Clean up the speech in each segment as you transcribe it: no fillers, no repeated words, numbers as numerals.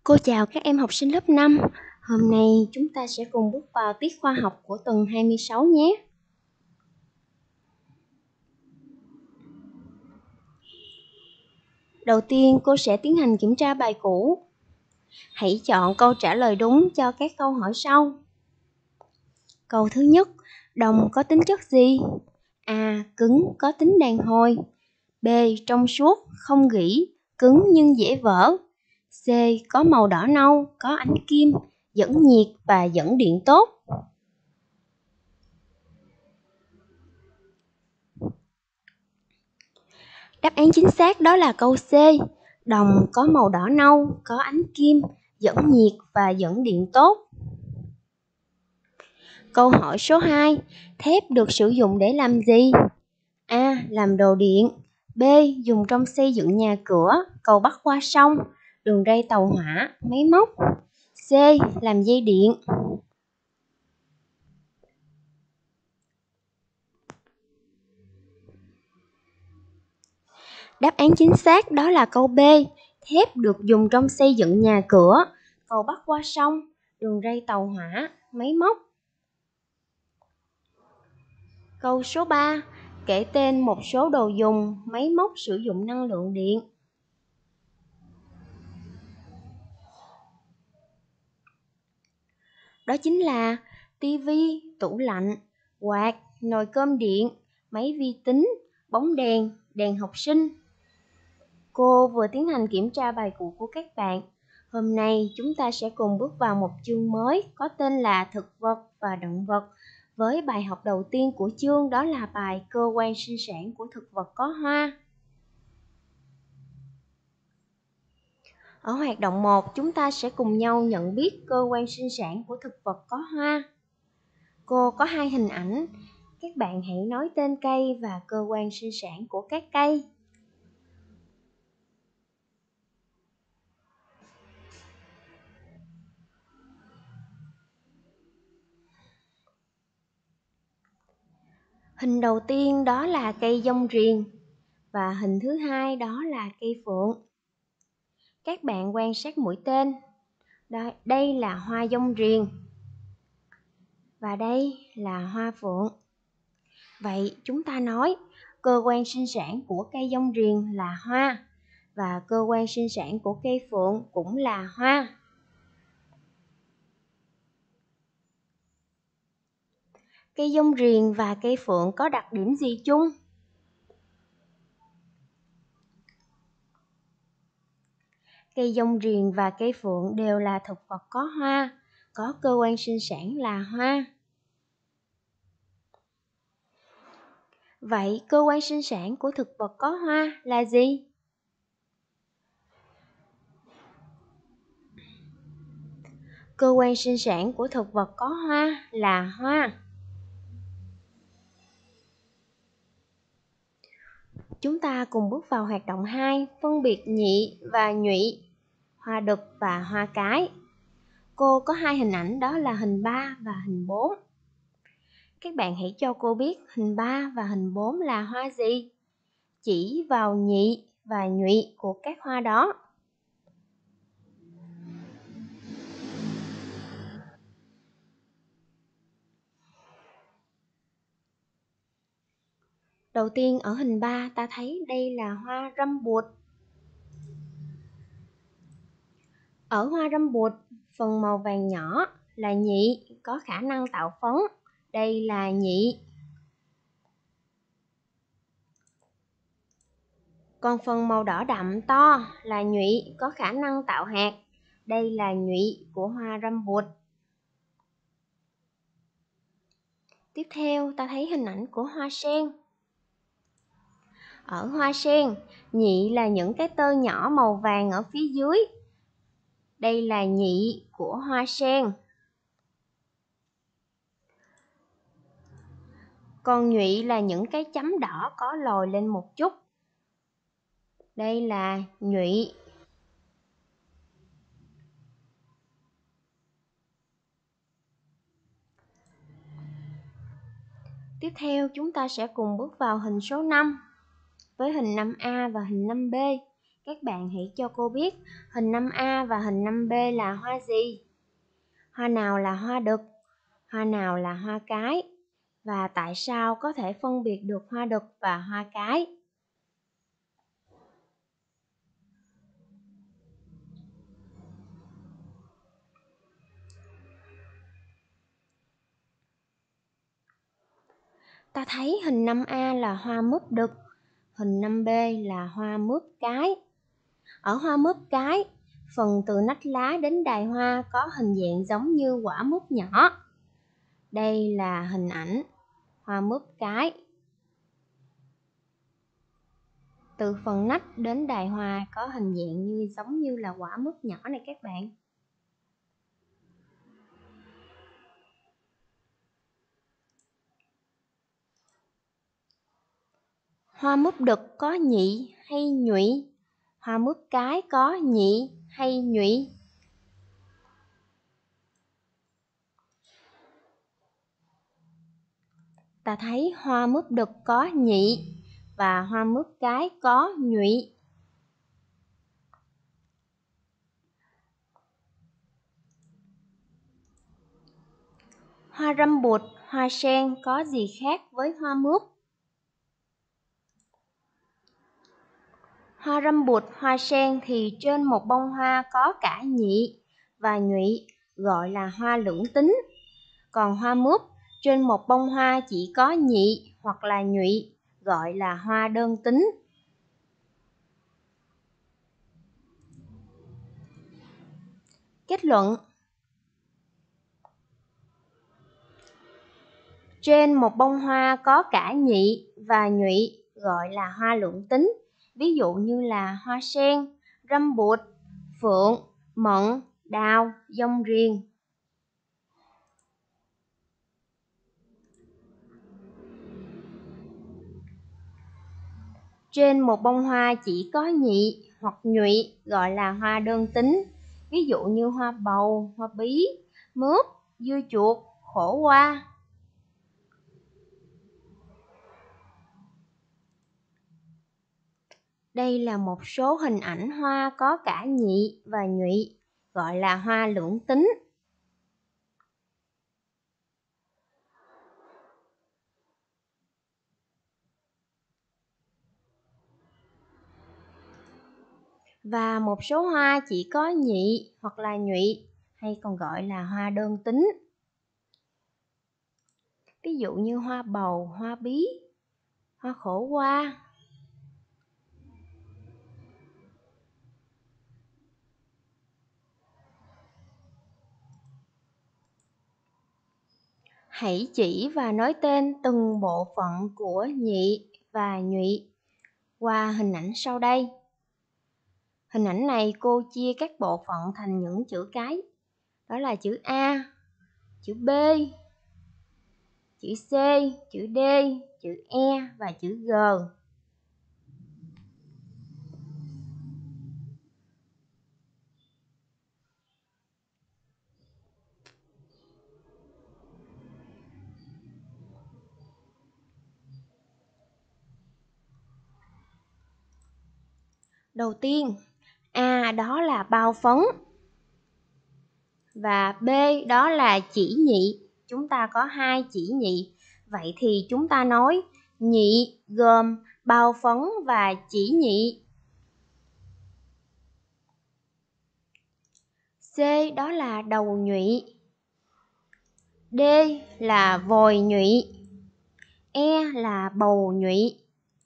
Cô chào các em học sinh lớp 5. Hôm nay chúng ta sẽ cùng bước vào tiết khoa học của tuần 26 nhé. Đầu tiên cô sẽ tiến hành kiểm tra bài cũ. Hãy chọn câu trả lời đúng cho các câu hỏi sau. Câu thứ nhất, đồng có tính chất gì? A. Cứng, có tính đàn hồi. B. Trong suốt, không gỉ, cứng nhưng dễ vỡ. C. Có màu đỏ nâu, có ánh kim, dẫn nhiệt và dẫn điện tốt. Đáp án chính xác đó là câu C. Đồng có màu đỏ nâu, có ánh kim, dẫn nhiệt và dẫn điện tốt. Câu hỏi số 2. Thép được sử dụng để làm gì? A. Làm đồ điện. B. Dùng trong xây dựng nhà cửa, cầu bắc qua sông, đường ray tàu hỏa, máy móc. C. Làm dây điện. Đáp án chính xác đó là câu B. Thép được dùng trong xây dựng nhà cửa, cầu bắc qua sông, đường ray tàu hỏa, máy móc. Câu số 3. Kể tên một số đồ dùng, máy móc sử dụng năng lượng điện. Đó chính là tivi, tủ lạnh, quạt, nồi cơm điện, máy vi tính, bóng đèn, đèn học sinh. Cô vừa tiến hành kiểm tra bài cũ của các bạn. Hôm nay chúng ta sẽ cùng bước vào một chương mới có tên là thực vật và động vật. Với bài học đầu tiên của chương đó là bài cơ quan sinh sản của thực vật có hoa. Ở hoạt động 1, chúng ta sẽ cùng nhau nhận biết cơ quan sinh sản của thực vật có hoa. Cô có 2 hình ảnh. Các bạn hãy nói tên cây và cơ quan sinh sản của các cây. Hình đầu tiên đó là cây dông riềng và hình thứ hai đó là cây phượng. Các bạn quan sát mũi tên. Đây là hoa dông riềng và đây là hoa phượng. Vậy chúng ta nói cơ quan sinh sản của cây dông riềng là hoa và cơ quan sinh sản của cây phượng cũng là hoa. Cây dông riềng và cây phượng có đặc điểm gì chung? Cây dông riềng và cây phượng đều là thực vật có hoa, có cơ quan sinh sản là hoa. Vậy cơ quan sinh sản của thực vật có hoa là gì? Cơ quan sinh sản của thực vật có hoa là hoa. Chúng ta cùng bước vào hoạt động 2, phân biệt nhị và nhụy, hoa đực và hoa cái. Cô có 2 hình ảnh đó là hình 3 và hình 4. Các bạn hãy cho cô biết hình 3 và hình 4 là hoa gì? Chỉ vào nhị và nhụy của các hoa đó. Đầu tiên ở hình 3 ta thấy đây là hoa râm bụt. Ở hoa râm bụt, phần màu vàng nhỏ là nhị, có khả năng tạo phấn. Đây là nhị. Còn phần màu đỏ đậm to là nhụy, có khả năng tạo hạt. Đây là nhụy của hoa râm bụt. Tiếp theo ta thấy hình ảnh của hoa sen. Ở hoa sen, nhị là những cái tơ nhỏ màu vàng ở phía dưới. Đây là nhị của hoa sen. Còn nhụy là những cái chấm đỏ có lồi lên một chút. Đây là nhụy. Tiếp theo chúng ta sẽ cùng bước vào hình số 5 với hình 5A và hình 5B. Các bạn hãy cho cô biết hình 5A và hình 5B là hoa gì? Hoa nào là hoa đực? Hoa nào là hoa cái? Và tại sao có thể phân biệt được hoa đực và hoa cái? Ta thấy hình 5A là hoa mướp đực, hình 5B là hoa mướp cái. Ở hoa mướp cái, phần từ nách lá đến đài hoa có hình dạng giống như quả mướp nhỏ. Đây là hình ảnh hoa mướp cái. Từ phần nách đến đài hoa có hình dạng giống như là quả mướp nhỏ này các bạn. Hoa mướp đực có nhị hay nhụy? Hoa mướp cái có nhị hay nhụy? Ta thấy hoa mướp đực có nhị và hoa mướp cái có nhụy. Hoa râm bụt, hoa sen có gì khác với hoa mướp? Hoa râm bụt, hoa sen thì trên một bông hoa có cả nhị và nhụy, gọi là hoa lưỡng tính. Còn hoa mướp, trên một bông hoa chỉ có nhị hoặc là nhụy, gọi là hoa đơn tính. Kết luận: trên một bông hoa có cả nhị và nhụy, gọi là hoa lưỡng tính. Ví dụ như là hoa sen, râm bụt, phượng, mận, đào, dông riềng. Trên một bông hoa chỉ có nhị hoặc nhụy, gọi là hoa đơn tính. Ví dụ như hoa bầu, hoa bí, mướp, dưa chuột, khổ qua. Đây là một số hình ảnh hoa có cả nhị và nhụy, gọi là hoa lưỡng tính. Và một số hoa chỉ có nhị hoặc là nhụy, hay còn gọi là hoa đơn tính. Ví dụ như hoa bầu, hoa bí, hoa khổ qua. Hãy chỉ và nói tên từng bộ phận của nhị và nhụy qua hình ảnh sau đây. Hình ảnh này cô chia các bộ phận thành những chữ cái. Đó là chữ A, chữ B, chữ C, chữ D, chữ E và chữ G. Đầu tiên, A đó là bao phấn và B đó là chỉ nhị. Chúng ta có hai chỉ nhị. Vậy thì chúng ta nói nhị gồm bao phấn và chỉ nhị. C đó là đầu nhụy. D là vòi nhụy. E là bầu nhụy.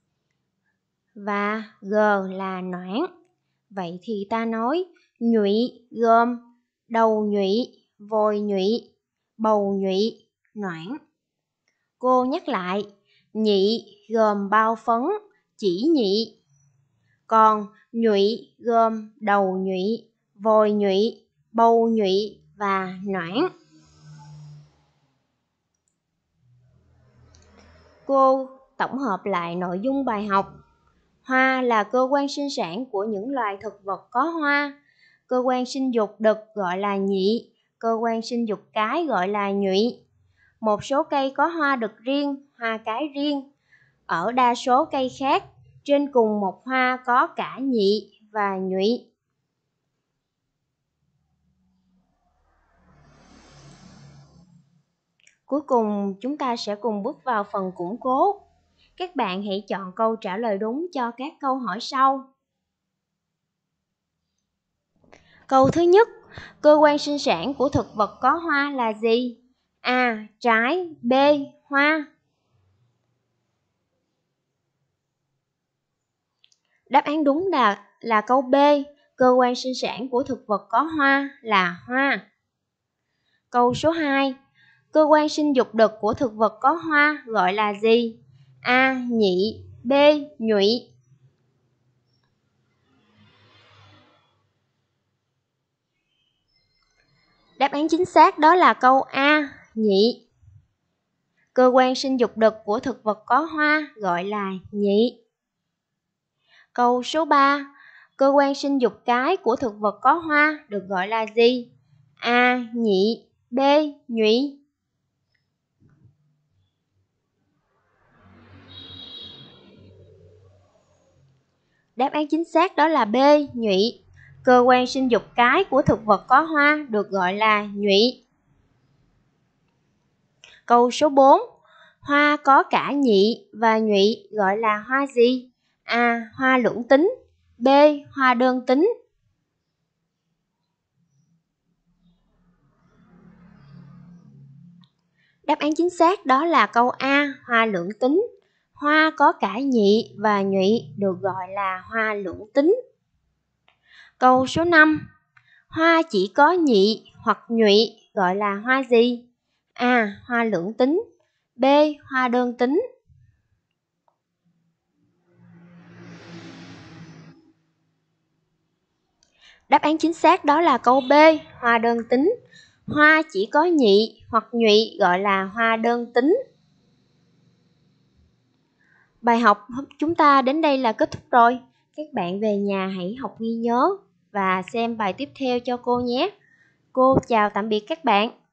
Và G là noãn. Vậy thì ta nói nhụy gồm đầu nhụy, vòi nhụy, bầu nhụy, noãn. Cô nhắc lại, nhị gồm bao phấn, chỉ nhị. Còn nhụy gồm đầu nhụy, vòi nhụy, bầu nhụy và noãn. Cô tổng hợp lại nội dung bài học. Hoa là cơ quan sinh sản của những loài thực vật có hoa. Cơ quan sinh dục đực gọi là nhị, cơ quan sinh dục cái gọi là nhụy. Một số cây có hoa đực riêng, hoa cái riêng. Ở đa số cây khác, trên cùng một hoa có cả nhị và nhụy. Cuối cùng, chúng ta sẽ cùng bước vào phần củng cố. Các bạn hãy chọn câu trả lời đúng cho các câu hỏi sau. Câu thứ nhất, cơ quan sinh sản của thực vật có hoa là gì? A. Trái. B. Hoa. Đáp án đúng là câu B. Cơ quan sinh sản của thực vật có hoa là hoa. Câu số 2. Cơ quan sinh dục đực của thực vật có hoa gọi là gì? A. Nhị. B. Nhụy. Đáp án chính xác đó là câu A. Nhị. Cơ quan sinh dục đực của thực vật có hoa gọi là nhị. Câu số 3. Cơ quan sinh dục cái của thực vật có hoa được gọi là gì? A. Nhị. B. Nhụy. Đáp án chính xác đó là B. Nhụy. Cơ quan sinh dục cái của thực vật có hoa được gọi là nhụy. Câu số 4. Hoa có cả nhị và nhụy gọi là hoa gì? A. Hoa lưỡng tính. B. Hoa đơn tính. Đáp án chính xác đó là câu A. Hoa lưỡng tính. Hoa có cả nhị và nhụy được gọi là hoa lưỡng tính. Câu số 5. Hoa chỉ có nhị hoặc nhụy gọi là hoa gì? A. Hoa lưỡng tính. B. Hoa đơn tính. Đáp án chính xác đó là câu B. Hoa đơn tính. Hoa chỉ có nhị hoặc nhụy gọi là hoa đơn tính. Bài học chúng ta đến đây là kết thúc rồi. Các bạn về nhà hãy học ghi nhớ và xem bài tiếp theo cho cô nhé. Cô chào tạm biệt các bạn.